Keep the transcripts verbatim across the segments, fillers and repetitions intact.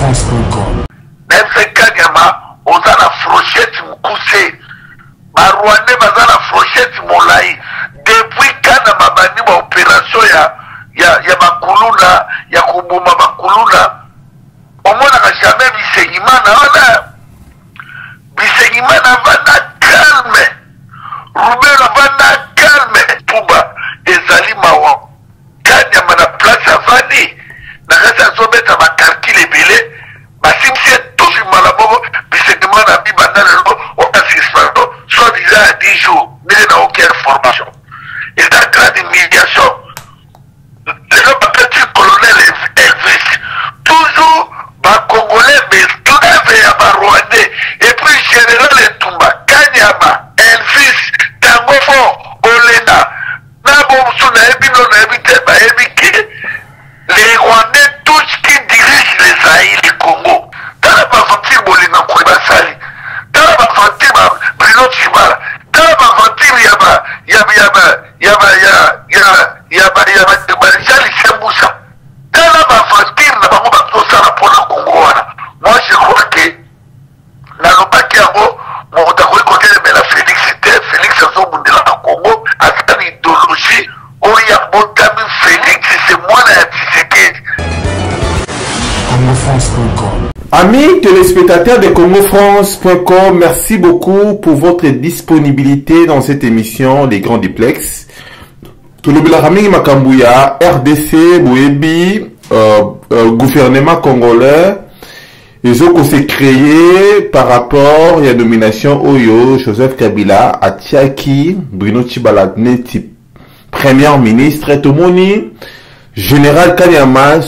France point com. Nese Kanyama, ozana frochette mukuse. Marwande bazana frochette molai. Depuis kana mabani wa opération ya ya ya makuluna, ya kubuma makuluna. Omona ka jamais bisengimana wana. Bisengimana vana calme. Rubero vana calme. Tuba ezali mawa. Kanyama na place avani. Na kasa zobeta makarkile bile. Basimse tous malabobo. Bisengimana bibana lelo. Oka sispano. Soit disant à dix jours. Mais n'a aucune formation. Et dans grande humiliation. Le petit colonel Elvis. Toujours. Congolais, mais tout à fait à Rwandais. Et puis, général Tumba, Kanyama, Elvis, Tangofo, Olena, Nabomsou, Naebino, Naebite, Naebike, les Rwandais, tous qui dirigent les Zaïre, les Congo. Dans la Bafantir, Bolina, Kouibasali. Dans la Bafantir, Bruno Chimara. Dans la Bafantir, Yaba, Yaba, Yaba, Yaba, Yaba, Yaba, Yaba, Yaba, Jali Semboussa. Dans la Bafantir, Nabango, Basosara, pour le Congo. Moi je crois que na lobaki yango moto akoki kotelemela Félix te Félix azobundela na Congo aza na idéologie oyo ya botami Félix c'est mwana ya Tshisekedi. Congo France point com. Amis téléspectateurs de Congo France point com, merci beaucoup pour votre disponibilité dans cette émission Les Grands Duplex. Tolobela Raming Makambuya, R D C, Boebi, euh, euh, gouvernement congolais. Les autres s'est créé par rapport à la nomination Oyo, Joseph Kabila, Atiaki, Bruno Tshibala, Neti, Premier ministre, et Tomoni, Général Kanyama,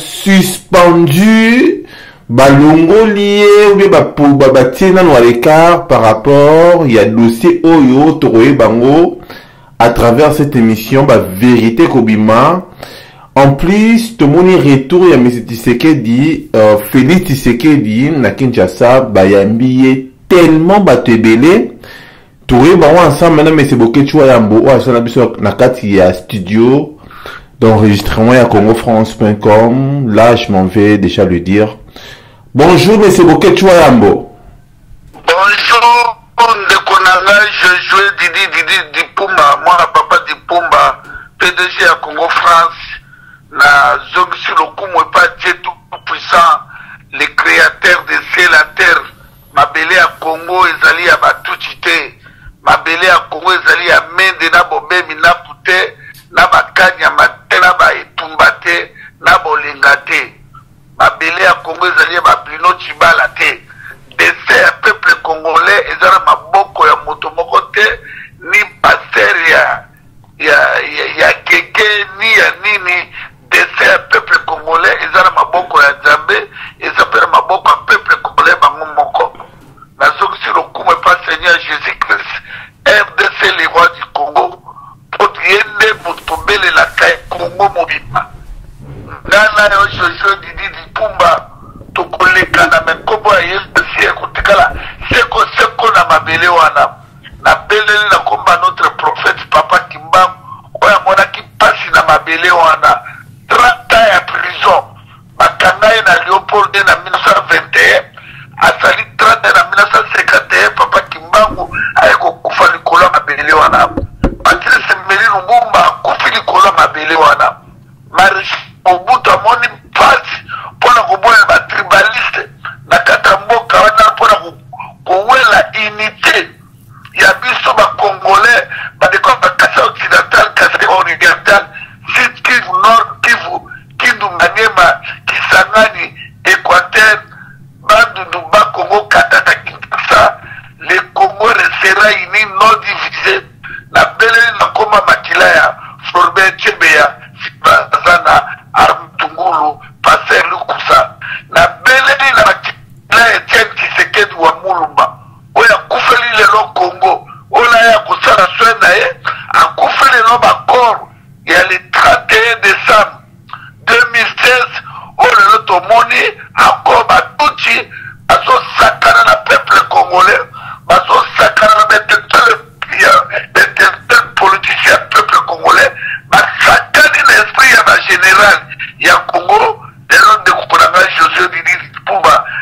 suspendu, Balongo lié, ou bien Babatina dans l'écart par rapport, il y a dossier Oyo, Toroé Bango, à travers cette émission, bah, vérité Kobima. En plus, tout le monde retour, il y a M. Tshisekedi, euh, Félix Tshisekedi, na Kinshasa, bah, il y a un billet tellement batébélé. Tout le monde ensemble, maintenant, mais c'est beaucoup de choix, il y a un beau, il y a un studio d'enregistrement à Congo France point com. Là, je m'en vais déjà le dire. Bonjour, mais c'est beaucoup de choix, il y a un beau. Bonjour, Ndekonanga, je jouais Didi Didi Dipumba, moi, papa Dipumba, P D G à Congo France. La zone sur le coup, moi, pas Dieu tout puissant, les créateurs de ciel la terre, ma belé à Congo, ezali à Batuchite, ma belé à Congo, ezali à Mende, na Bobe, na Pute, na Bakanya, Mate, na Ba Etumbate, na Bolengate, ma belé à Congo, ezali à Bablino Chibala te, dessert à peuple congolais, ezali ma boko ya motomokote, ni passer ya, ya, ya, ya keke, ni ya nini, dessert à peuple congolais, ils ont ma boko ya Djambe, ils ont ma boko à peuple congolais, bango moko. La zone sur le coup, mais pas Seigneur Jésus-Christ, R D C, les rois du Congo, pour yende, pour tomber les lacailles, Congo mobima. Nana yo jojo didi di pumba, to koleka na menkobo ya Yesu siye kutikala, seko seko na mabele wana. Na bele na komba notre prophète Papa Kimbangu, oya mona ki pasi na mabele wana. trente ans à prison. Makangaye na Léopold en mille neuf cent vingt et un. Asali trente ans en mille neuf cent cinquante et un. Papa Kimbangu ayeko kufa likolo mabele wana. Patrice Emery Lumumba kufi likolo mabele wana. Marish Mobutu amoni pasi pona kuboya ba tribaliste na katamboka wana pona kuwela unité ya biso ba congolais ba de quoi kasa occidental kasa oriental. Sud Kivu, Nord Kivu, Kindu Maniema, Kisangani, Équateur, Bandundu, Congo, Katata, Kinshasa, les Congo restera unis, non divisés. La belle na koma makilaya, Forbe Chebeya, Sibazana, Arm Tungulu, Passer Lukusa. La belle na makilaya, Etienne Tshisekedi wa Mulumba. Oya kufeli lelo Congo, ola ya kusara swena e, akufeli lo bakoro. Il y a le trente et un décembre deux mille seize, où le Notomoni, encore Batouchi, à son sacana na peuple congolais, à son sacana na tel politicien peuple congolais, à sacana l'esprit à la générale, il y a Congo, et l'on de Koukouranga, José Didi Pumba,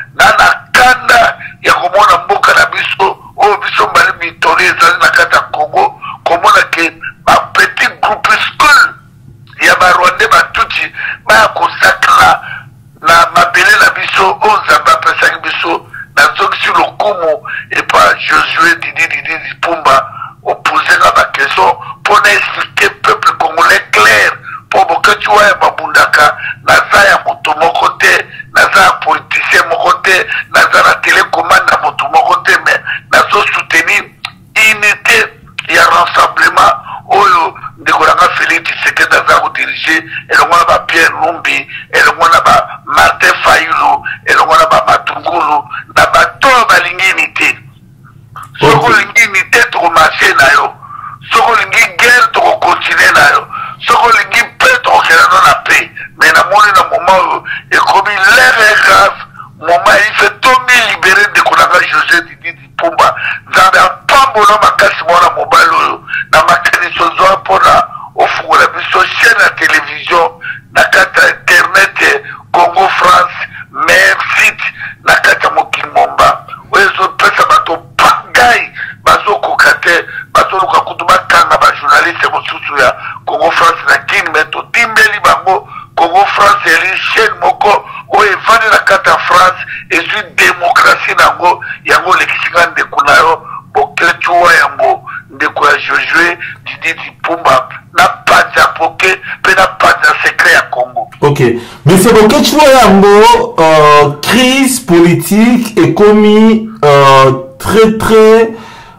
comme l'air est grave, moment il fait tomber libéré de Konanga José Didi Pumba. Nzambe apambola makasi mwana mobali oyo na makanisi ozoa mpona ofungola biso chaîne ya télévision na kati ya internet Congo France meilleur site na kati ya mokili momba oyo ezopesa bato pangai bazokoka te bazoluka kutu bakanga bajournaliste mosusu ya Congo France na kini me totimbeli bango Congo France eli chaîne moko oyo evandi na kati ya France ezwi démocratie nango yango lekisika ndeko na yo bokecuwa yango ndeko ya Josué Didi Pumba na panza poke mpe na panza secret ya Congo. Ok, mais c'est bokecuwa yango euh, crise politique ekomi euh, très très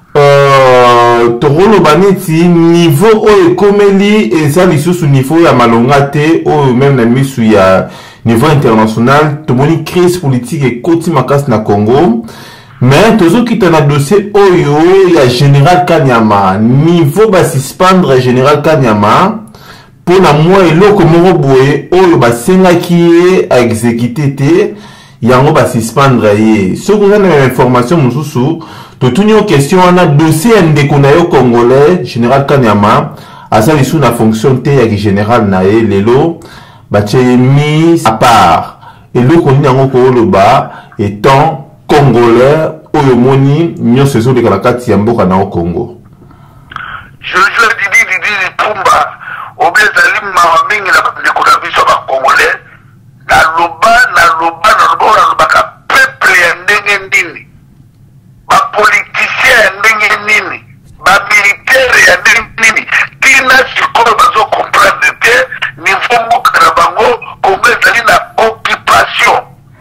euh, tokoloba neti niveau oyo ekomeli eza lisusu niveau ya malonga te oyo même na misu ya niveau international tomoni crise politique ekoti makasi na Congo. Mais tozokita na dossier oyo ya Général Kanyama niveau basispandre Général Kanyama pona mwa eloko moko boye oyo basengaki ye a exécuter te yango basispandre ye. Soki oza na information mosusu totuni yo question wana dossier ya ndeko na yo congolais Général Kanyama aza lisu na fonction te ya général na ye lelo batie mis à part eloko nini yango kooloba étant congolais oyo moni nyonso ezolekala kati ya mboka na Congo. Josué Didi Didi Pumba obi ezali mawa mingi na bandeko na biso bacongolais naloba naloba naloba nalobaka peuple ya ndenge nini bapoliticien ya ndenge nini bamilitaire ya ndenge nini tina sikoyo bazokomprendre te niveau mboka na bango Congo ezali na occupation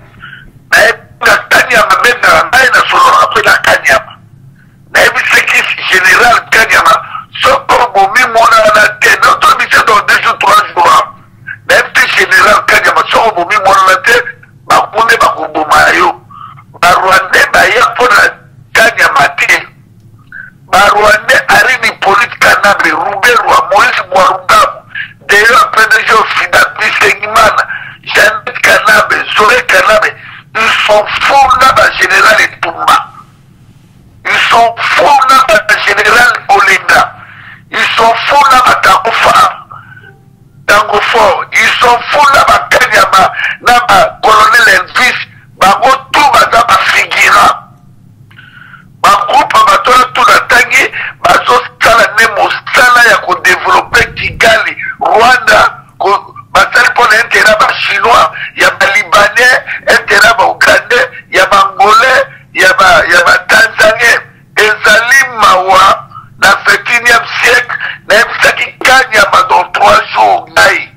na Kanyama benga ngai na solo après la Kanyama na ebiseki général Kanyama soko bomi mona na te notre mission dans deux ou trois jours na ebiseki général Kanyama soko bomi mona na te bakune bakuboma yo barwande baya mpona Kanyama te barwande arini politique kanabe ruberwa Moïse Mwarugamu deyo apdg Fida Bisengimana Jeannette Kanabe Zoé Kanabe. Ils sont fous là, le général Etumba. Ils sont fous là, le général Olinga. Ils sont fous là, Tango Fort. Tango Fort. Ils sont fous là, Kanyama, na colonel Elvis, bango tout baza ba figura. Ba groupe batola tout na tangi, bazo sala ne mosala ya ko développer Kigali, Rwanda, ko basali pour l'intérêt ba chinois, ya ba libanais, intérêt ba ougandais, ya ba angolais, ya ba ya ba tanzanien, ezali mawa na vingt et unième siècle, na ebisaki Kanyama dans trois jours ngai.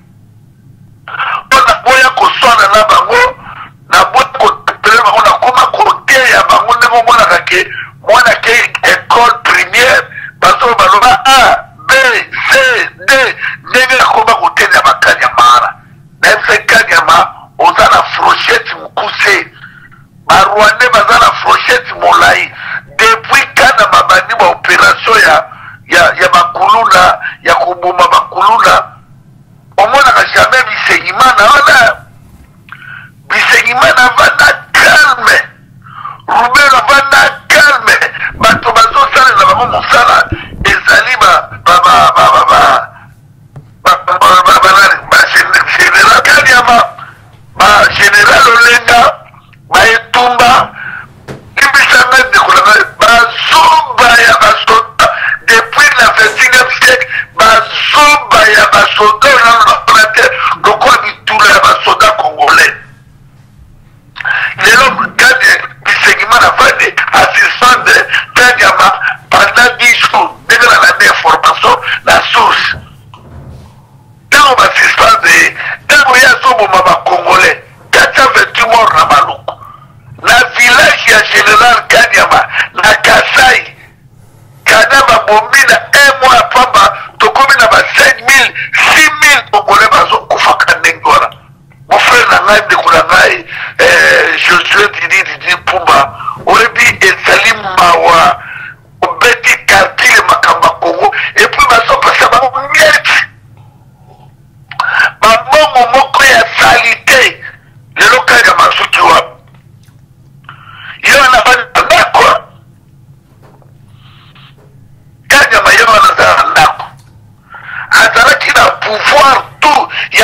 On a boya ko sona na bango, na boya ko tepele bango na koma kote ya bango ndemo mona kake, mona ke école primaire, baso baloba A, B, C, D, ndenge koma kote ya bakanyamara. Na ebisaki Kanyama oza na frochette mukuse barwande baza na frochette molai depuis kana mabandi ba opération ya ya ya bakuluna ya kubuma bakuluna omona ka jamais Bisengimana wana Bisengimana vana calme Rubero vana calme bato bazo sala na bango mosala ezali ba ba ba ba ba ba ba ba ba ba général Kanyama ba général Olenga ba Etumba kibisanga de kolanga ba zomba ya basoda depuis la vingt et unième siècle ba zomba ya basoda na l'opérateur loko bitula ya basoda congolais lelo kade Bisengimana fane assistant de Kanyama pendant dix jours dès la information la source tango basistant de tango ya zomba ba congolais quatre cent vingt morts na Maluku na village ya général Kanyama na Kasai Kanyama bombi na un mois pamba tokomi na ba cinq mille six mille congolais bazokufa ndenge wana mon frère na ngai ndeko na ngai Josué Didi Didi Pumba oyebi ezali mawa obeti calcule makambo Congo et puis bazopesa bango mieti bamongo moko ya salite lelo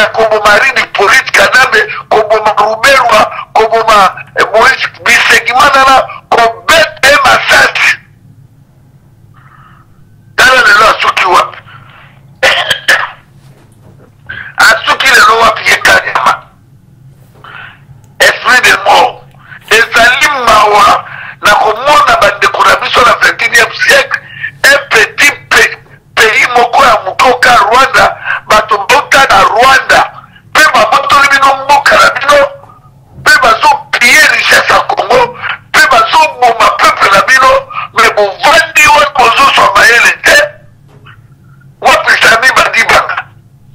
ya koboma Rini Polisi Kagame, koboma Ruberwa, koboma Moïse Bisegimanana, kobete masasi. Dala lelo asuki wapi? Asuki lelo wapi ye Kanyama? Esprit de mort. Ezali mawa na komona bandeko na biso na vingt et unième siècle, un petit pays moko ya mukoka Rwanda, bato mboka na Rwanda, pe babotoli bino mboka na bino, pe bazo piller richesse ya Congo, pe bazo boma peuple na bino, me bovandi wana bozoswa mayele te. Wapi Sami Badibanga?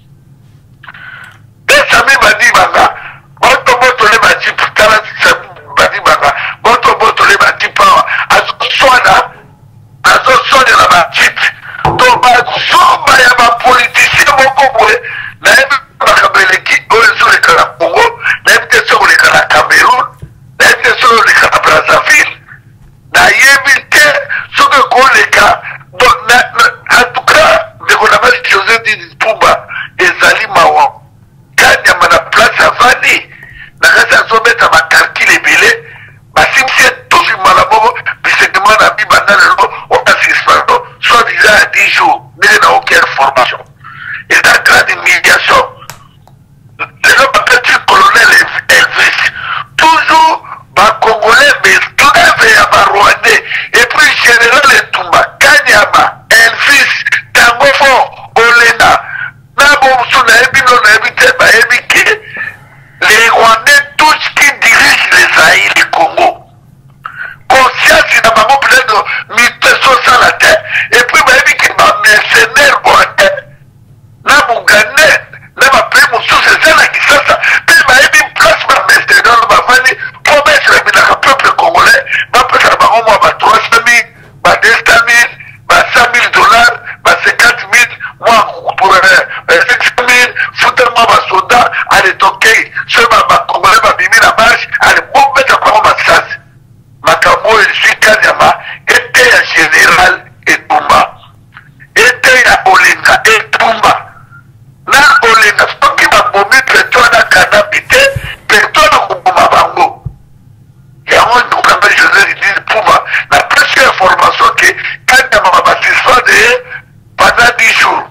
Pe Sami Badibanga, boto botole bajipu tala Sami Badibanga, boto botole bajipu awa, azo swana, azo swana na bajipu, to bazuba ya bapolitisien moko boye, na yebi bakabeleki oyo ezoleka na Congo, na yebi te so oleka na Cameroun, na yebi te so oleka na Brazzaville, na yebi te soki koleka, en tout cas, ndeko na basi José Didi Pumba ezali mawa. Kanyama na place avandi, na kasi azobeta bakalkile ebele, basimisi etufi malabobo, bisekema na bibanda lelo, oka suspendo, soit disant à dix jours, mais n'a aucune formation. Et la grande humiliation, le petit colonel Elvis, toujours, ba Congolais, mais esclave ya ba Rwandais, et puis général Etumba, Kanyama, Elvis, Tangofo, Olena, Nabomsou, Naebino, Naebite, Baebike, les Rwandais, tous qui dirigent les Zaïre, les Congo. Conscience, il n'a pas peut-être mille personnes sans la tête, et puis Baebike, ma mercenaire Rwandais, Nabongane, Nabapé, mon sous, c'est ça, la Kisasa, puis Baebi, place ma mercenaire, ma famille, promesse, le peuple congolais, ma peut faire ma roman, ma trois cent mille, ma deux cent mille, ma cent mille dollars, ma cinquante mille, moi, pour cinq cent mille, foutez-moi ma soldat, allez toquer, ce ma congolais, ma bimi la marche, allez, bon, mettre à ma sas. Ma camo, je suis Kanyama, était un général Etumba, était un Olinga Etumba. Na Olinga, ce qui m'a bombé, prétoire na Kanabité, prétoire na Kubuma Bango. Et avant, nous, quand je vous ai dit, Puma, la première information que Kanyama m'a satisfait de pendant dix jours.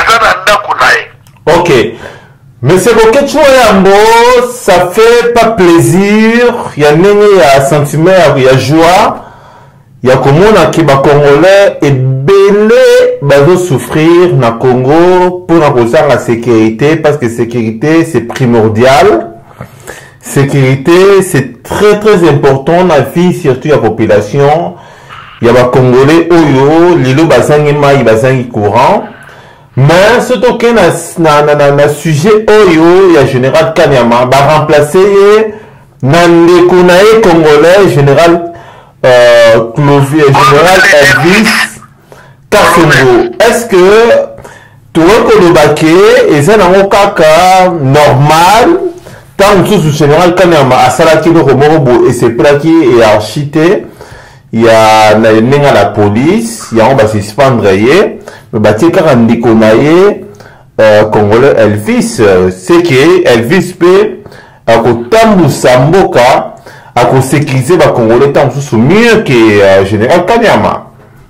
Ok. Monsieur Boketcho Yambo, ça fait pas plaisir. Il y a un sentiment, il y a joie. Il y a comme on a qui va Congolais et belé va souffrir na Congo pour la la sécurité parce que sécurité c'est primordial. Sécurité c'est très très important dans la vie surtout la population. Il y a des Congolais oyo lilo bazangi mai bazangi courant. Mais surtout que na na na na sujet oyo il y a général Kanyama va remplacer na ndekunae congolais général euh, Clovier, général Elvis Kasongo. Est-ce que tu vois que le baquet et c'est un kaka normal tant que le général Kanyama a salaki le romorobo et c'est plaqué et archité il y a na la police il y a on va suspendre mais baquet car un ndekunae congolais Elvis c'est que Elvis peut à kotambu samboka à sécuriser les Congolais tant sous mieux que euh, général Kanyama.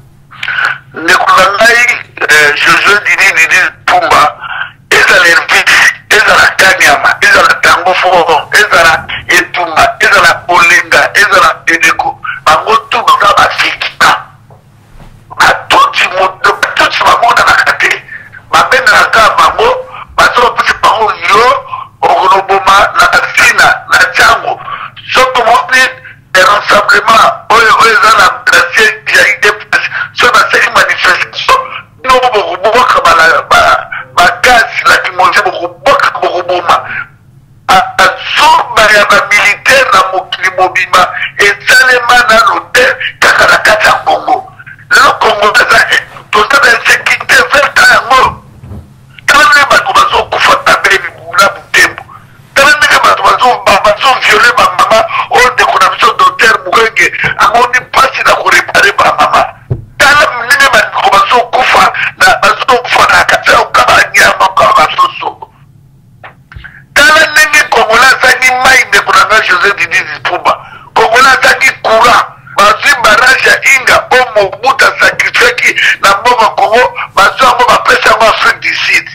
Jojo Didi Didi Pumba, ezala Elvis, ezala Kanyama, ezala Tangofo, ezala Etumba, ezala Olenga, ezala Edeko, bango tout baza bafikika. Batuti moto, batuti mamonda na kate, babenda na ka bango, bazo bapisi bango yo, ogonoboma na Sina, na Tchango. Surtout des rassemblements, oyo ezala gracier ya idepes, sur la série manifestation, nous avons beaucoup de gaz, la kimose beaucoup beaucoup boma. A soba ya ba militaire na mokili mobima et salema na l'hôtel kakalakata Congo. Le Congo za to za sécurité verte yango. Tane ba ko bazo kufa tabe na butembo. Tane ba ko bazo ba bazo violer ba mama o de connexion docteur Mugenge amoni pasi na ko réparer ba mama. Tane mine ba ko bazo kufa na bazo kufa na kata o kabanya mako bazo so. mai ndeko na ngai José Didi Dipumba kongola azaki courant bazwi barrage ya Inga o Mobutu sacrifieki na mbongo Kongo bazwi yango bapesa yango Afrique du Sud.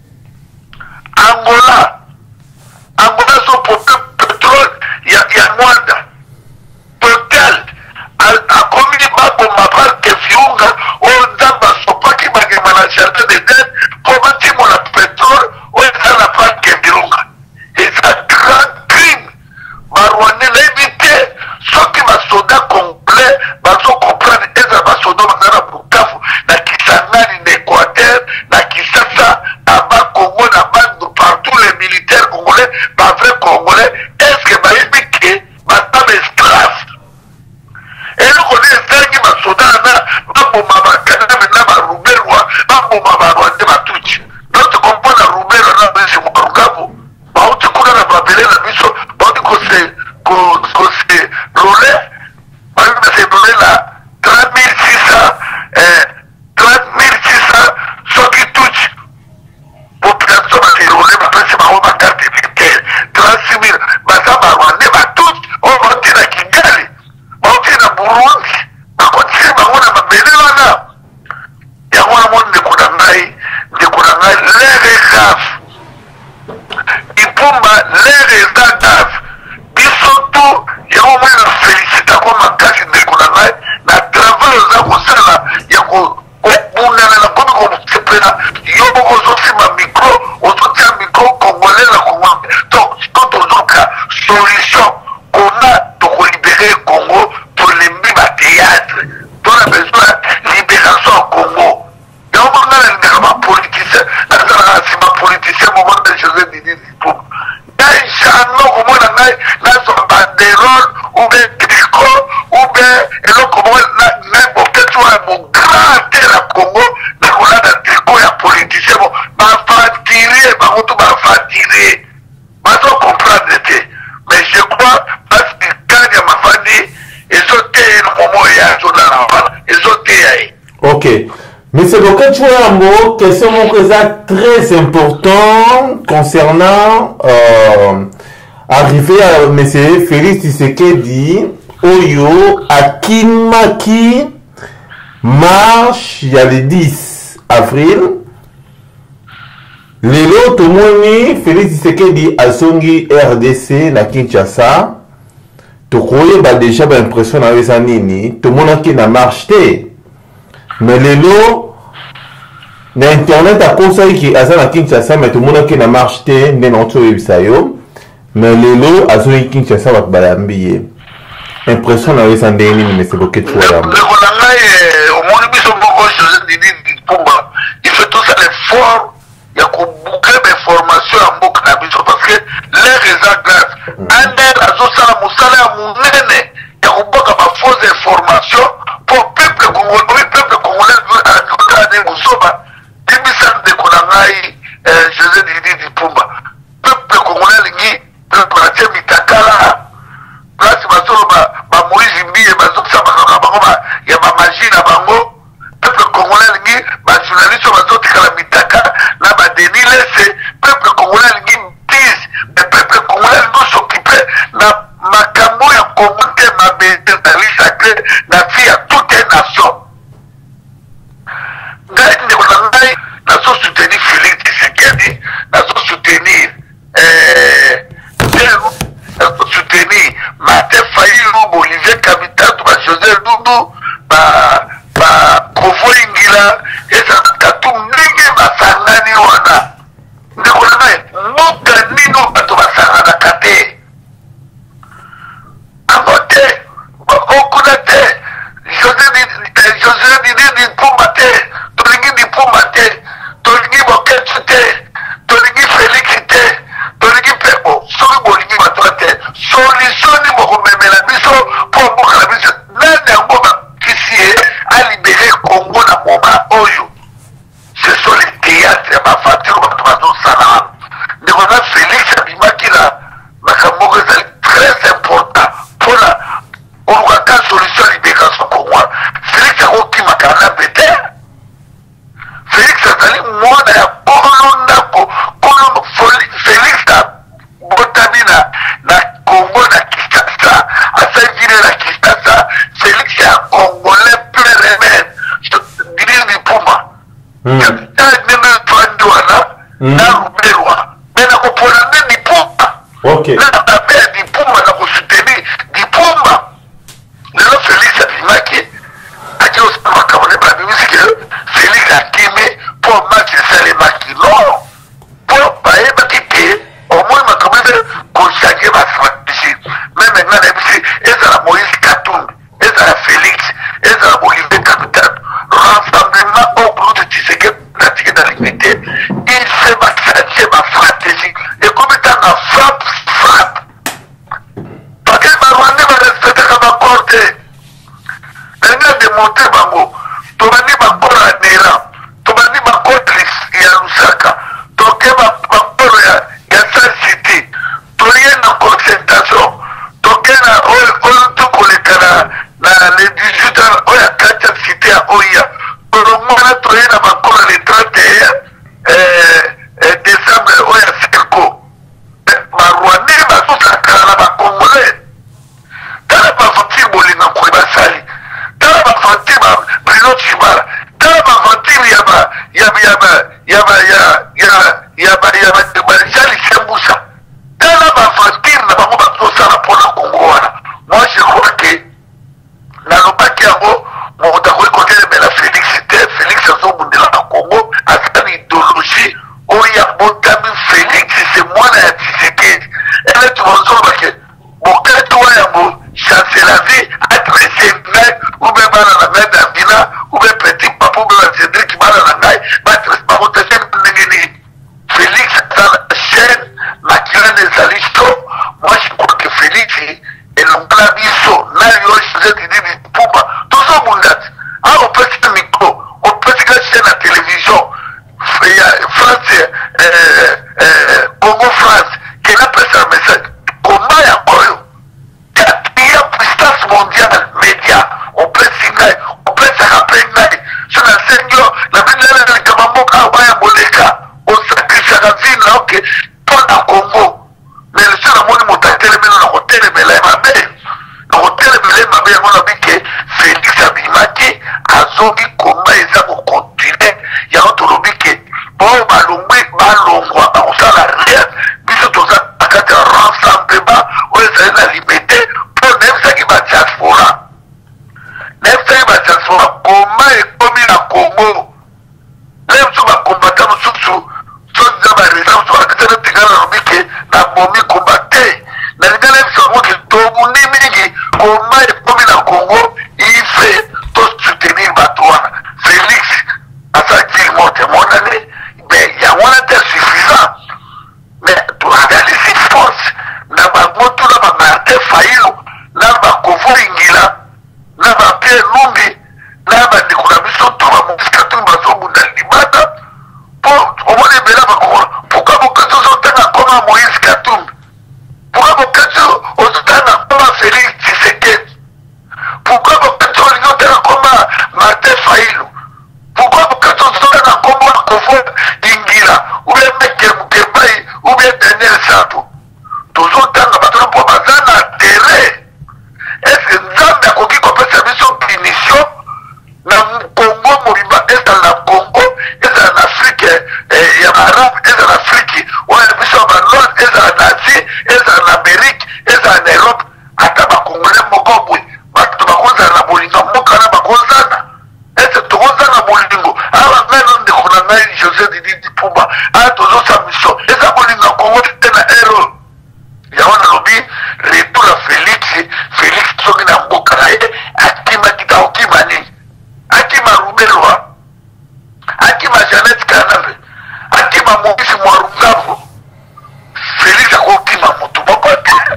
Angola Angola so pompe pétrole ya, ya Rwanda Total akomi baboma parke Virunga oyo nzambe asopaki bakema na jardin de Eden po batimola pétrole oyo eza na parke Virunga. Eza grand crime barwandais nayebi te soki basoda congolais bazokomprendre eza basoda baza na Bukavu na Kisangani na Équateur na Kinshasa na bakongo na bandu partout les militaires congolais bavrai congolais est-ce que bayebi ke batama esclave eloko nde esengi basoda na baboma bakaname na barubelwa baboma barwandais batuti note kompona rubelwa na besi mokarukavu bauti kuna na babele na biso bauti kose kose role bayebi base role na trente mille six cents trente mille six cents soki tuti population base role bapesi bango bakarte militaire trente-six mille baza barwandais batuti oyo bauti na Kigali bauti na Burundi bakotisi bango na mabele wana yango namoni ndeko na ngai ndeko na ngai lere grave Dipumba lere eza grave biso tu yango moi na félicita ko makasi ndeko na ngai na travail oza kosala ya kobundana na komi kosepela yo moko ozosima micro ozotia micro congolais na Congo donc quand tozoka solution kona tokolibere Congo tolembi batéâtre tona besoin libération ya Congo yango manga na lingaka bapoliticien nazalaka nsima politicien moko de José Didi Dipumba ngai jamais komona ngai nazwa banderole ou bien tricot ou bien eloko moko naboketu ya mogrand te na Congo nakolanda tricot ya politicien mo bavantire bango to bavantire bazo comprendre te mais je crois parce que kanya mafandi ezoteya momo ya zolala wana ezoteya ye. Ok. Monsieur Boket Chouambo, question moko eza très important concernant euh, arrivé à Monsieur Félix Tshisekedi Oyo akimaki marche il y a le dix avril. Lelo tomoni Félix Tshisekedi asongi R D C na Kinshasa. Tokoye ba déjà ba impression na eza nini tomonaki na marche te. Mais lelo na internet akosaki ki aza na Kinshasa mais tomonaki na marche te nde na oto yebisa yo. Mais lelo azongi Kinshasa bato balambi ye. Impression na eza nde nini Monsieur Boket Chouambo. Ndeko na ngai omoni biso moko José Didi Dipumba il fait tout ça l'effort ya koboucler bainformation ya mboka na biso parce que l'air eza grave ander azosala mosala ya monene ya koboka bafausse information pour peuple congolais peuple congolais azokala nde kosoba bimisa ndeko na ngai José Didi Dipumba peuple congolais alingi peuple atie mitakala place bazoloba bamoïse mbiye bazokisa bakaka bango ya bamagie na bango peuple congolais alingi bajournaliste bazotikala mitaka na badeni lese peuple congolais alingi mpise mais peuple congolais alingi s'occupe na makambo ya Congo te mabete zali sacré na vie ya toute nation. Ngai ndeko na ngai nazo soutenir Félix Tshisekedi nazo soutenir nazo soutenir Martin Fayulu Olivier Kamitatu ba José Dudu ba ba Kovo Ingila eza tatu mingi basangani wana ndeko na ngai mboka nino bato basanganaka te ango te okuna te na Ruberwa mais na kopona nde Dipumba ok na babe ya Dipumba na kosoutenir Dipumba lelo Félix abimaki ake osala makambo nde babimisi ke Félix akimi mpo match esalemaki non mpo bayebaki te omoi makambo eze kochange bastratégie me maintenant nayebisi ezala Moïse Katumbi ezala Félix ezala Olivier Kamitano rassemblement au groupe de Tshisekedi natike na limité il fait bachange bastratégie ekomi tanga frappe frappe pake barwande barespectaka bakor te ndenge demontre bango tobandi bakoro ya nera tobandi bakoro ya Lusaka toke bakoro ya Sun City toye na concentration toke na oyo tokoleka na le dix-huit ans oyo ya kati ya cité ya oya tolongwana toye na bakoro le trente et un décembre oyo ya Serko barwandais bazosakana na bakongolais tala bavantir bolinga nkoi basali tala bavantir ba Bruno Tshibala tala bavantir ya ba ya ba ya ba ya ba ya ya ba ya ba ba Jali Sembusa tala bavantir na bango bazosala mpona Kongo wana moi je crois que nalobaki yango moto akoki kotelemela Félix te Félix azobundela na Kongo aza na idéologie oyo ya botami Félix se mwana ya Tshisekedi ele tozolobake bokati wa yango chancer la vie adresse ngai ube bana na ngai Davina ube petit papa ube ba Cédric bana na ngai badresse barotation ndenge nini Félix aza chaîne makilane ezali sto moi je crois que Félix elongala biso na yo José Didi Dipumba tozobunda ti awa opesika micro opesika chaîne ya télévision ya France Congo France kena pesa message koma ya koyo quatrième puissance mondiale média opesi ngai opesaka mpe ngai so nasengi yo na bino likama mboka awa ya boleka osakrisaka vi na oke mpo na Congo mais leso namoni moto atelemelo na kotelemela ye mabe na kotelemela ye mabe yango nabi ke Félix abimaki azongi koma eza kokontinue yango tolobi ke po balongwi balongwa bakosala rien biso toza na kati ya rassemblement oyo ezali na limité mpo nayebisaki badiaspora nayebisaki badiaspora koma ekomi na Congo le biso bakombata mosusu soza baresa mosusu bakatana tingana nalobi ke nabomi komba te nalinga nayebisa bango ke tobundi mingi koma ekomi na Congo ife tosoutenir bato wana Félix asalaki ville morte emonani mais yango wana te suffisant mais torealisi force na bango to na bamartin Fayulu na bakovo ingila na bapie numbi na bandeko na biso to bamosika to bazobunda libanda mpo omoni ebela bakongola pourkui bokati ozotanga koma Moïse Katumbi pourkui bokati ozotanga koma Félix Tshisekedi pourkui bokati olingi otanga koma Martin Fayulu pourkui bokati ozotanga kombo na kovo ingila ubie Meke Mukebai ubie Daniel Sapo tozotanga bato na mpo baza na tere ese nzambe akoki kopesa biso punition na Congo mobimba ezala na Congo ezala na Afrique ya baarabe ezala na Afrique oyo biso ya banor ezala na Asie ezala na Amérique ezala na Europe ata bakongole moko boye bato bakozala na bolingo mboka na bakozana ese tokozana bolingo awa ngai no ndeko na ngai José Didi Dipumba aya tozosa mission eza bolingo ya Congo te na ero yango nalobi retour ya Félix Félix soki na mboka na ye akimaki ta okima nini akima Ruberwa akima Jeannette Kanave akima Moïse Mwarungavo Félix akokima moto moko te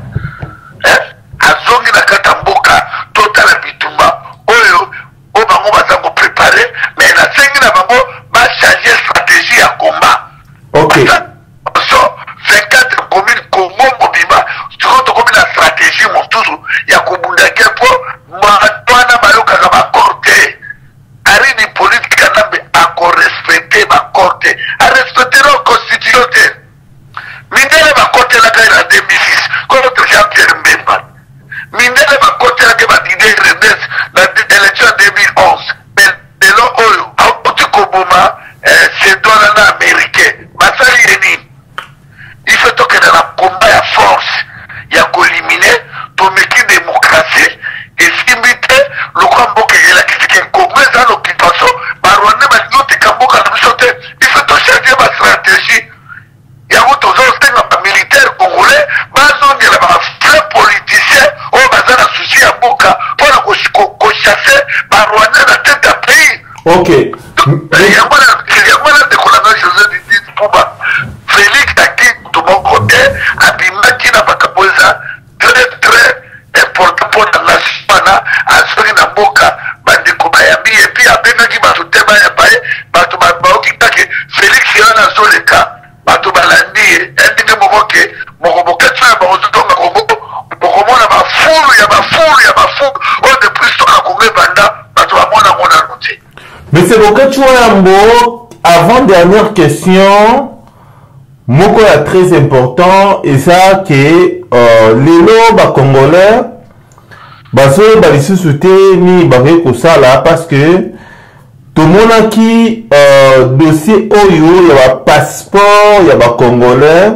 azongi na kati ya mboka totala bitumba oyo oyo bango baza koprepare mais nasengi na bango bachange stratégie ya combat ok so vingt-quatre commune Congo mobimba sikoyo tokomi na stratégie mosusu ya kobundaki mpo bato wana bayokaka bakor te arini politike anambe akorespecte bakor te arespectera constitution te mindele bakotelaka ye na deux mille six konoto Jean Pierre Mbemba mindele bakotelaka ye badide Renes na élection deux mille onze lelo oyo akoti koboma sedwana na américain basali Ok. yamwana ndekolanga josé didi puba félix aki to mon côté abimaki na makambo eza très très important mpo na nasi wana azongi na mboka bandeko bayambi epuis abengaki bato te bayamba ye bato baoki kake félix wana azoleka bato balandi ye endenge moko ke moko bokati oyo bakozotonga kongo bokomona bafulu ya bafulu ya bafulu oyo depuis toka kongo ebanda bato bamona monano te. Monsieur Bokati Wayambo, avant dernière question, moko ya très important, et ça que euh, lelo ba congolais baso ba lisusu te ni ba ko sala parce que tout mona ki euh, dossier oyo ya ba passeport ya ba congolais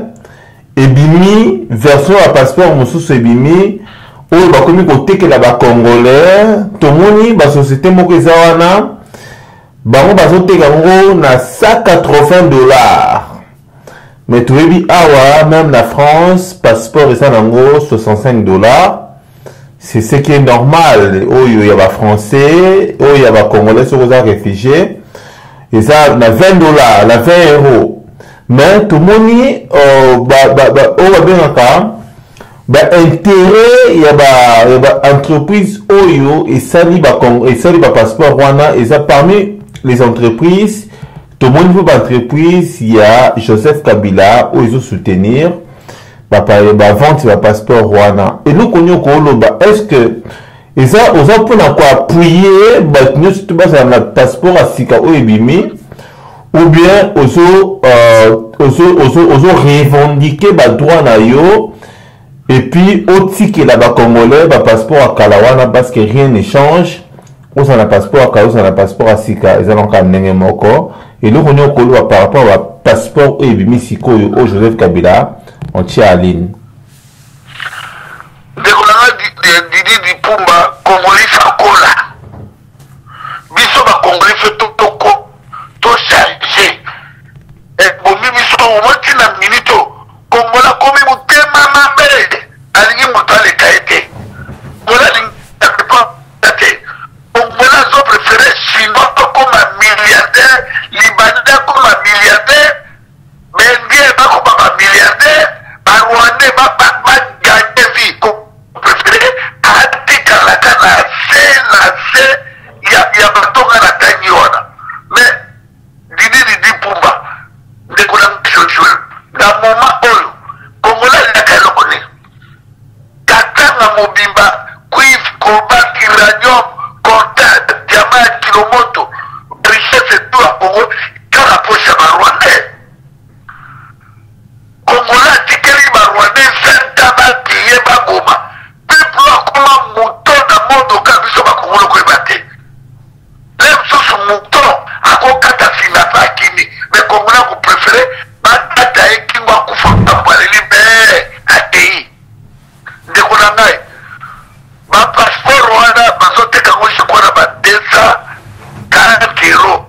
ebimi version ya passeport mosusu ebimi oyo ba komi ko tekela ba congolais to moni ba société moko eza wana bango bazoteka ngo na cent quatre-vingts dollars. Mais tu vu awa même la France passeport et ça nango soixante-cinq dollars. C'est ce qui est normal. Oh il y a des français, oh il y a des congolais sur les réfugiés. Et ça na vingt dollars, la vingt euros. Mais tout le monde oh bah bah bah oh va bien encore. Bah intérêt il y a ba il y a entreprise oyo et ça li ba et ça li ba passeport wana et ça parmi les entreprises, tout le monde veut entreprise, il y a Joseph Kabila, où ils ont soutenir, bah, bah, vente le passeport Rwanda. Et nous connaissons est-ce que, et ça, on a pour quoi appuyer, bah, nous, tout bas, un passeport à Sika ou Ebimi, ou bien, aux autres, euh, aux autres, aux autres revendiquer, bah, droit na yo, et puis, au ticket là-bas, congolais, bah, passeport à Kalawana, parce que rien ne change. On a un passeport à on a un passeport à Sika, ils ont un nenge moko. Et nous, on a par rapport au passeport et Misiko au Joseph Kabila, on tient à ligne. Didi di Pumba, Congolais Fakola. Biso ba Congolais fait tout toko, tout chargé. Et bon, biso au moins qui n'a minito, Congolais comme il m'a fait maman belle, aligné mon temps les caïtés. Voilà les pas Congolais ont préféré Chinois comme un milliardaire, Libanais comme un milliardaire, Bengue comme un milliardaire, Rwandais va gagner vie. Préféré Atika la cana, c'est la c'est, il y a il y a batonga la taniona. Mais Didi Didi Pumba, de Koulam Chouchou, dans moment où Congolais n'a qu'à le connaître. Katanga Mobimba, cuivre, cobalt, uranium, contact, diamant, kilomoto, richesse et tout à Congo, quand la poche à Rwandais. Congolais, Tikeli, Rwandais, Saint-Tabac, Pillé, Bagoma. Peuple, comment mouton dans le monde au Kabiso, Congolais, Kouébate. Même sous son mouton, à Kokata, Sinafa, Kimi. Mais Congolais, vous préférez, Batata, et Kimba, Koufa, Kapouali, Libé, Atei. Ndekonangai. Ma passeport Rwanda, bazote kango shikwana ba deux cent quarante euros.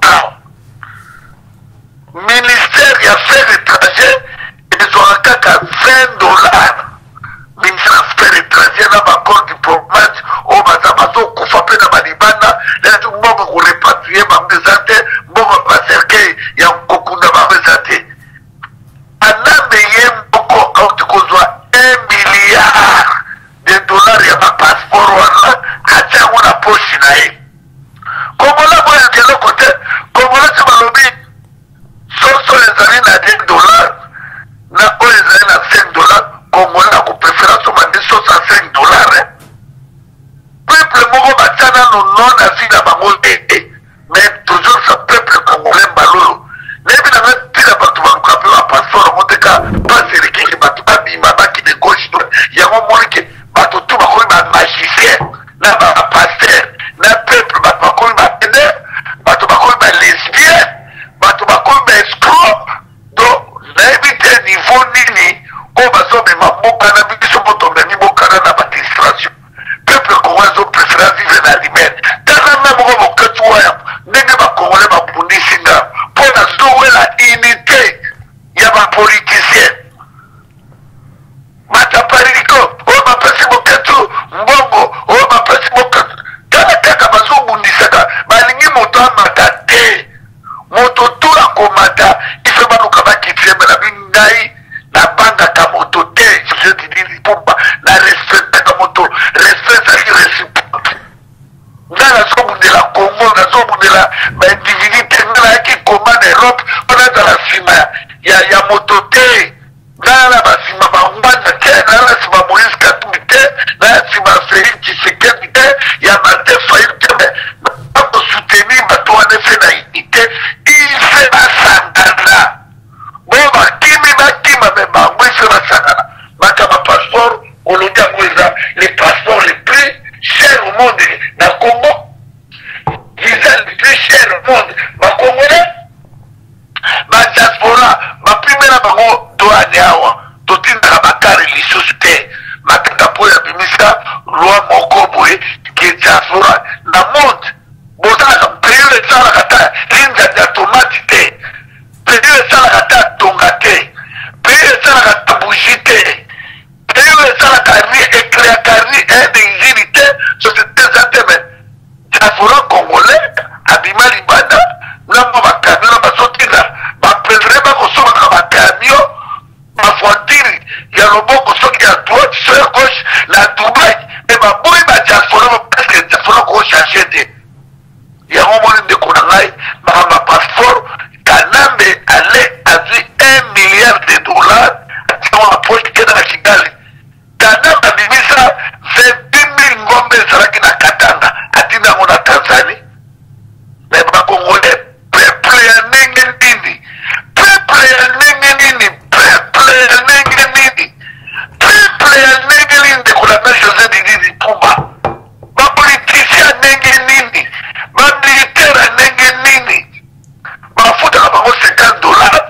Ministère des Affaires étrangères, ils ont un cas à vingt dollars. Ministère des Affaires étrangères, là, ma corps diplomate, oh, ma zamazo, koufa na malibana, là, tout le monde va répatrier, ma mésate, bon, ma cercueil, il y a un kokunda, ma mésate. Aname yem, boko, autokozwa, un milliard de dollars, ya ma passeport wana, katia wana poshi na ye. Kongola mwa ya kelo kote, Kongola si malobi, soso ezali na dix dollars, na o ezali na cinq dollars, Kongola ko préférence o mandi soso a cinq dollars, eh. Peuple moko batiana no non na zi na bango ete, mais toujours sa peuple congolais balolo. Nebi na nga tika batu balukape wa passeport, moteka, pas serikiki batu abima baki de gauche, yango monike, bato tu bakoli ba magicien, na ba pasteur, na peuple bato bakoli ba tene, bato bakoli ba lesbien, bato bakoli ba escroc, donc na éviter niveau nini, o bazo me maboka na biso botombe ni boka na ba distraction. Peuple congolais ont préféré vivre na l'hiver. Tana na là, bah, individu, qui commande Europe, on a dans la cima, il y a, y a mototé, là, là, bah, cima, bah, on va, là, là, cima, Moïse Katumite, là, cima, Félix Tshisekedi, il y a Martin Fayette, mais, bah, pour soutenir, bah, toi, en effet, naïté, il fait la sangana. Bon, bah, qui me va, qui m'a même, bah, oui, c'est la sangana. Bah, comme un passeport, on le dit, les passeports les plus chers au monde, dans le Congo, visa les plus chers au monde, bah, Congolais, ma diaspora bapimela bango douane awa totindaka bakare lisusu te matata po ya bimisa loi moko boye ke diaspora na monde bozalaka période esalaka ta linzanza ya tomati te période esalaka ta tonga te période esalaka ta bougie te période esalaka ri ekleaka ri benzini te société eza te me diaspora congolais abima libanda nambo bakamio na bazotinda bapelere bakosomaka bakamio bavoitire ya loboko soki ya droite so ya gauche na dubai me baboyi badiaspora presque diaspora kochange te yango moni ndeko na ngai bakamba passeport kanambe ale azwi un milliard de dollars atiango na poche kenda na kigali kanambe abimisa vingt-deux mille ngombe ezalaki na katanga atinda yango na tanzanie me bakongolais peuple ya ndenge nini peuple ya ndenge nini peuple ya ndenge nini peuple ya ndenge nini ndeko na ngai José Didi Dipumba bapoliticien ya ndenge nini bamilitaire ya ndenge nini bafutaka bango cinquante dollars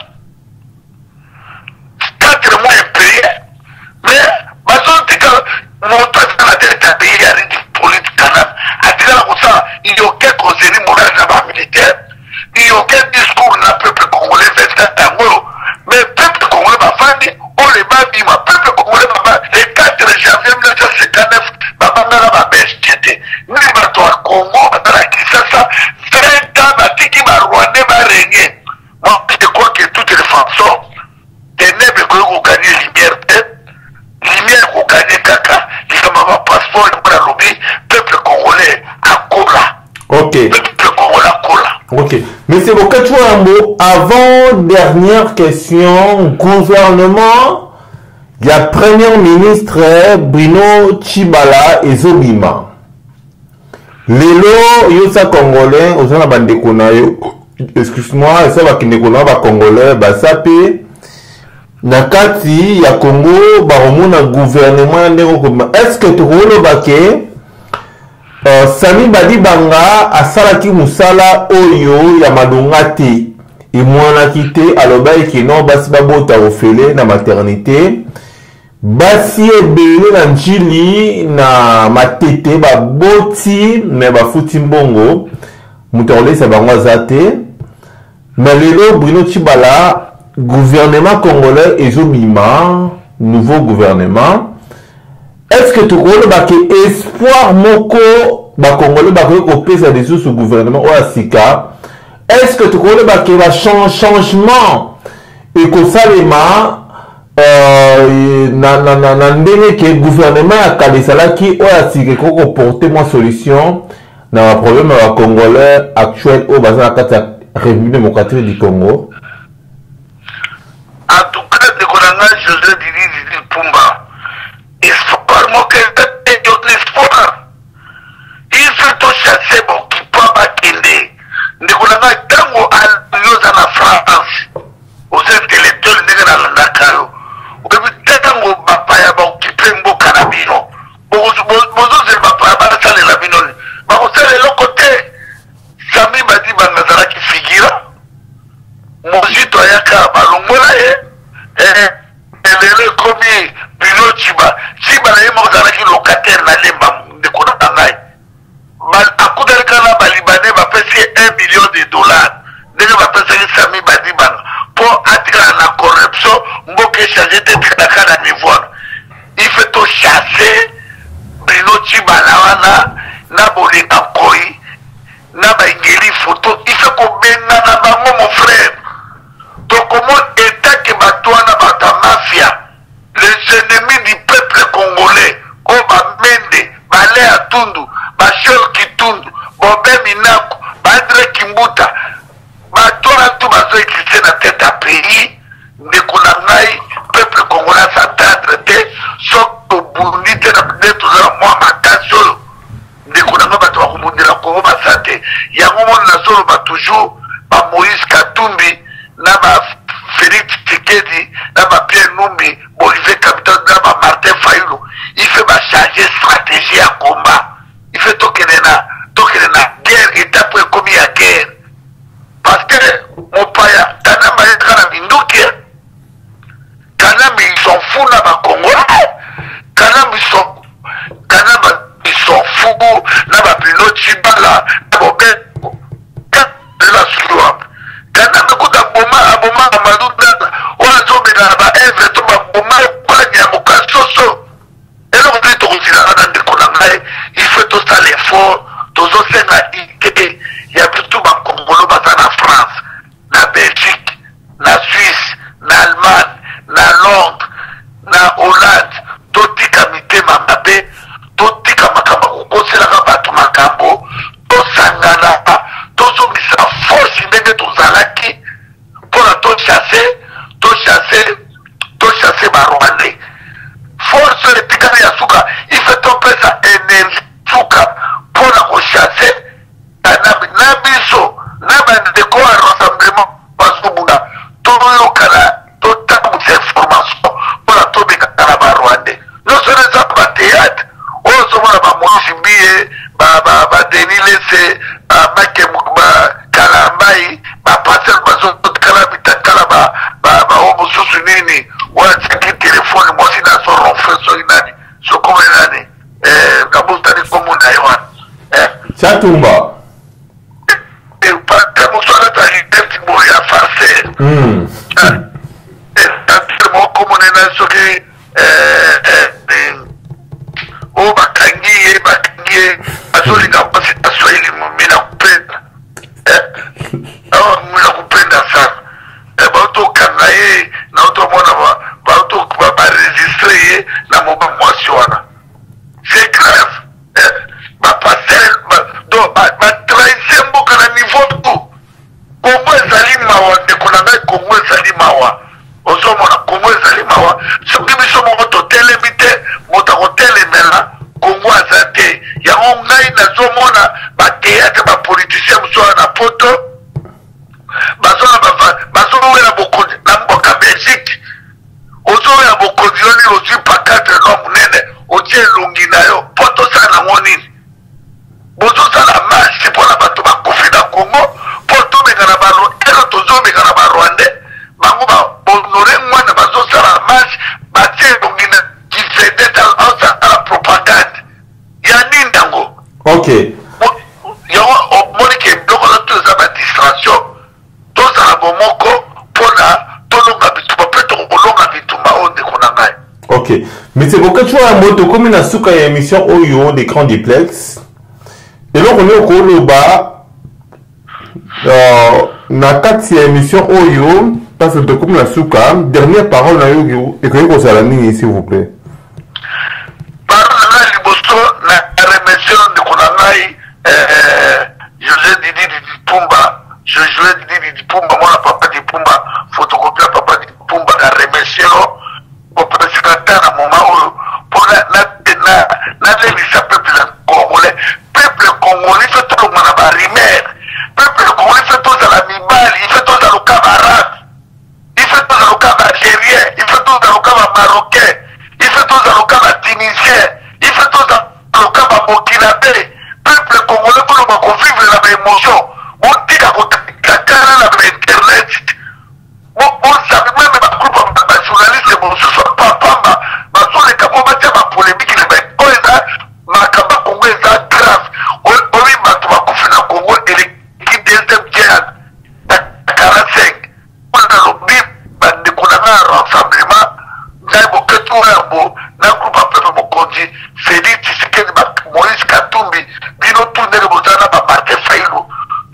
quatre mois impayé mais bazotika moto azala te etapaye ya ridi politique kanam atikala kosala yoke kozeli monage na bamilitaire yoke discours na peuple congolais vingt-quatre yango mais peuple congolais bafandi ole babima peuple congolais baba le quatre janvier mille neuf cent cinquante-neuf babangaka babestie te nini bato ya congo bazala kisasa vingt ans batiki barwandais barenye moi je crois que toutes les façons ténèbre ekoki kokanye lumière te lumière kokanye kaka likama bapasseport ekona lobi peuple congolais akola ok peuple congolais akola. Ok. Monsieur Bokachouambo, avant-dernière question, gouvernement, il y a Premier ministre Bruno Tshibala et Zobima. Lelo, yosa Congolais, osana bandeko na yo, excuse-moi, ça va kindeko na ba Congolais, ba sapé, na kati ya Congo, ba romona gouvernement ndeko koma. Est-ce que tu rolo baké Uh, Sami Badibanga asalaki musala oyo ya madonga te emwanaki te alobaki kino basi babota ofele na maternité basi ebele na njili na matete baboti me bafuti mbongo moto akolesa bango aza te me lelo Bruno Tshibala gouvernement congolais ezobima nouveau gouvernement. Est-ce que tu crois que espoir moko ba congolais ba ko pesa dessus ce gouvernement ou asika? Est-ce que tu crois que va changement et que salema euh na na na na ndenge que gouvernement a kalesala ki ou asika ko porter moi solution na problème ba congolais actuel au bazin kata République démocratique du Congo? En tout cas, de Konanga José Didi Dipumba espoir moke eyo l'espoir il faut to chasser bon qui peut bakende ndeko na ngai tango alioza na France aux intellectuels ndenge na landakayo oyebi tango bapaya baokipe mboka na bino bozozela bapaya basalela bino bakosala eloko te. Sami Badibanga azalaki figira mozito ayaka balongola ye elelo ekomi Bruno Tshibala Tshibala ye moko azalaki locataire na lemba ndeko na ngai akutalika na balibanais bapesi un million de dollars ndenge bapesaki Sami Badibanga mpo atikala na corruption mboka echange te tikaka na nivoire. Il faut to chasser Bruno Tshibala wana na bolinga nkoi na baingeli photo il faut kobenga na bango mon frère tokomo état ke bato wana bato ya mafia les ennemis du peuple congolais o bamende bale ya tundu bashol kitundu bobe minako bandre nde tozala mwa makasi oyo ndeko na nga bato bakobundela kongo basate yango moni nazoloba toujours ba Moïse Katumbi na ba Félix Tshisekedi na ba Pierre Numbi Bolivier Capital na ba Martin Fayulu il fait ba changer stratégie ya combat il fait tokene na tokene na guerre étape ekomi ya guerre parce que mopaya Kanamba yekana minduki Kanamba ils sont fous na ba Congolais Kanamba ils sont Kanamba ils sont fous na ba Bruno Tshibala na bobe la suwa Kanamba kuta boma aboma Amadou Dada wala zobe na ba evre to ba boma kwa nyamuka soso elo kuti to kusila na ndeko na ngai il faut tout ça l'effort tozo senga ike ya bitu ba Congolo baza na France na Belgique na Suisse na Allemagne na Londres na Hollande totika mitema mabe totika makamba kukoselaka bato makambo tosangana tozongisa force ndenge tozalaki mpona tochasse tochasse tochasse barwandais force etikali ya suka ife topesa energie suka mpona kochasse na biso na bandeko ya rassemblement bazobunda toyokana totambusa information mpona tobengana na barwandais nyonso eza bateatre oyo ozomona bamoisi mbiye badenis lese bamake bakalambai bapasel bazokala bitakala bao mosusu nini watiaki telefone mwasi naso ronfe soki nani sokome nani kabustani komuna ye wana Chatumba mosualata liberti boyo ya farceur mokomone na soki oyo bakangi ye bakangi ye azolinga mpasi aswahili mina kupenda awa mina kupenda sana baotokanga ye na otomona baresistre ye na moba mwasi wana c'est grave bapasel batrahise mboka na niveau tu kongo ezali mawa ndeko na ngai kongo ezali mawa ozomona kongo ezali mawa soki biso moko totelemi te moto akotelemela kongo aza te yango ngai nazomona bateatre bapoliticien mosuala na poto bazowela bokonzi na mboka Belgique ozowela bokonzi yo nini ozwi pakatre no monene otie elongi na yo mpo tosala nango nini bozosala marche mpona bato bakufi na kongo mpo tomenga na ero tozomenga na barwandais bango bahonore mwana bazosala marche batie elongi na kisedete osala propagande ya nini ndango ok yango omonike biloko na to eza badistraction tozala bomoko mpona tolonga bitumba mpe tokolonga bitumba oyo ndeko na ngai ok mais bokaci wana moto komi na suka ya émission oyo des grands duplex eloko nini okoloba na kati ya émission oyo parce que tokomi na suka dernière parole na yo ekoki kozala nini s'il vous plaît parole na ngai liboso na remercie ndeko na ngai José Didi Dipumba Josué Didi Dipumba mwana papa Dipumba photocopie papa Dipumba na remercie lo opresidenta na moma oyo mpona nalelisa peuple congolais peuple congolais fe tolonga na barimaire peuple congolais fe tozala mibali ife tozaluka barabe ife tozaluka baalgérien ife tozaluka bamarocain ife tozaluka batunisien ife tozaluka baburkinabé peuple congolais toloba kovivre na baémotion botika kokakana na bainternet bozabi meme bagroupe bajournaliste mosusu papamba bazoleka mo batia bapolémike na oyo eza makambo ya kongo eza grave oyo bato bakufi na kongo eleki deuxième guerre na quarante-cinq wana lobi bandeko na ngai ya rassemblement ngai boketu oyambo na groupe ya pepe mokonzi Félix Tshisekedi Moïse Katumbi bino tu ndenge bozala na bamartin Fayulu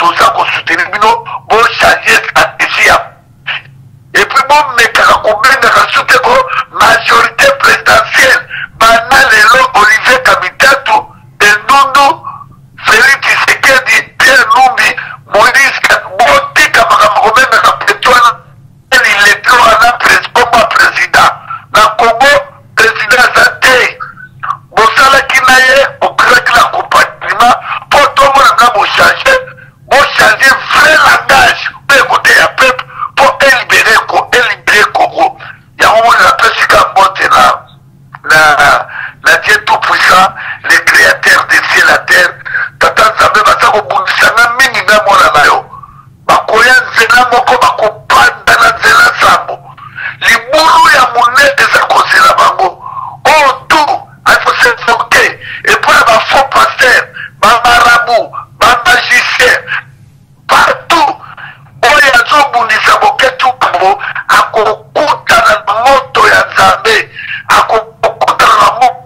ye okiraki na compatriment po tomonanga bochange bochange vrai langage oyo ekote ya peuple po elibere ko elibere Congo yango moni napesika mbote na na na Dieu tout puissant le créateur des cieux la terre tata nzambe baza kobundisanga mingi nga mona na yo bakoya nzela moko bakopanda na nzela sambo libulu ya monene eza kozela bango oyo tu afosefoke epo ya bafaux pasteur bamarabu bamagicien partout oyo azobundisa boketu bango akokutana na moto ya nzambe akokutana na moto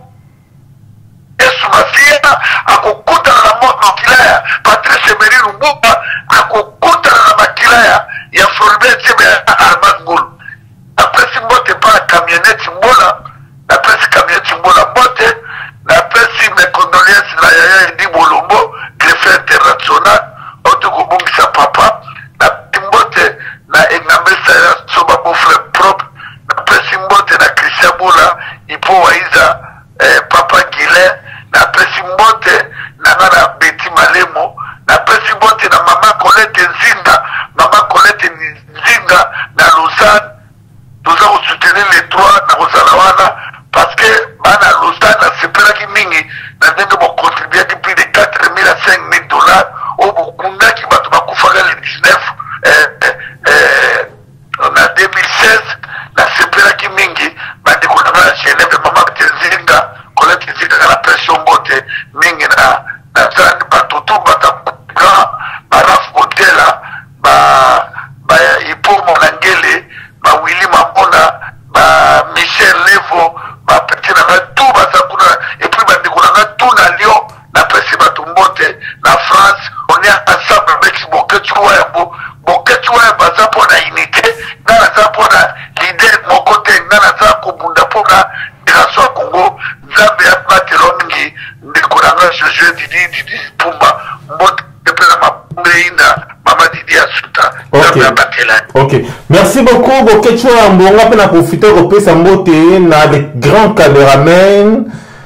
Yesu Masiya akokutana na moto makila ya Patrice Emery Lumumba akokutana na makila ya ya Floribert Chebeya ya Armand Ngulu napesi mbote pa kamioneti mbola napesi kamioneti mbola mbote napesi mes condoléances na Yaya Edi Bolombo greffe international oto kobungisa papa napesi mbote na Engambesa ya Soba beau frère propre napesi mbote na Christian Boula Ipo Waiza eh, papa Guilain napesi mbote na ngana Betty Malemo napesi mbote na mama Colette Nzinga mama Colette Nzinga na Lausanne toza kosoutenir les trois na kozala wana parce que bana Lausanne nasepelaki mingi na ndenge bokontribuaki plus de quatre mille à cinq mille dollars oyo bokundaki bato bakufaka le dix-neuf eh, eh, eh, na deux mille seize nasepelaki mingi bandeko na nga Genève mama Nzinga Colette Nzinga na pression mbote mingi na na zani bato tu bata grand baraf Botela ba ba Ipo Monangele ba Willy Mamona ba Michel Levo ba petit na tout baza kuna et puis bandeko na tout na Lyon na pesi bato mbote na France on est ensemble avec Boketu Wayambo Boketu Wayambo baza pona unité na baza pona leader mokote na baza kobunda pona grâce au Congo Nzambe ya batelo mingi ndeko na nga Jojo Didi Didi Pumba mbote pena mabreina mama Didi Asuta Nzambe ya batela. Ok, merci beaucoup Boketu Wayambo. On va peine profiter de pesa mbote na les grands caméramans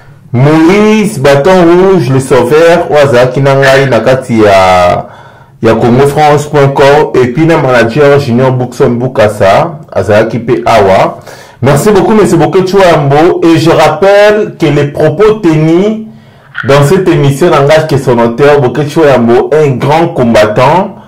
Maurice Bâton Rouge le sauveur Waza Kinangai Nakati ya ya congo france point com et puis na manager Junior Bookson Bukasa Azaki P Awa. Merci beaucoup monsieur Boketu Wayambo et je rappelle que les propos tenus dans cette émission n'engagent que son auteur Boketu Wayambo, un grand combattant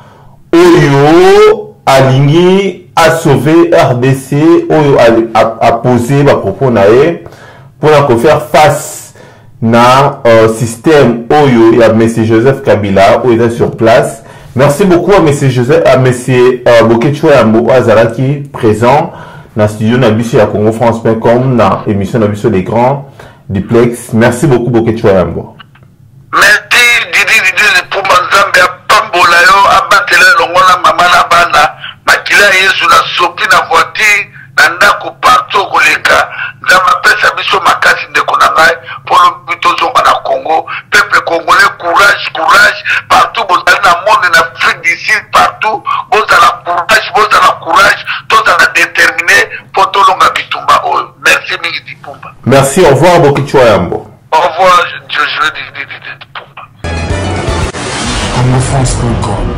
Oyo aligné a sauvé R D C Oyo a, a, a posé ma propos nae pour la faire face na euh, système Oyo et à monsieur Joseph Kabila où il est sur place. Merci beaucoup à monsieur Joseph à monsieur euh, Boketu Wayambo Azaraki présent dans le studio Nabiso à congo france point com dans l'émission Nabiso les grands duplex. Merci beaucoup Boketu Wayambo. Merci Didi Didi pour Nzambe ya pambola yo abatela longola mama na bana makila Yesu na sopi na voiture na ndako partout koleka Nzambe pesa biso makasi ndeko na ngai pour le bitozo na Congo peuple congolais courage courage partout bozali na monde na Afrique du Sud partout bozala courage bozala courage tozala déterminé pour tolonga bitumba oyo. Merci mingi Dipumba. Merci, au revoir Boketu Wayambo. Au revoir, je je dis dis dis Dipumba. congo france point com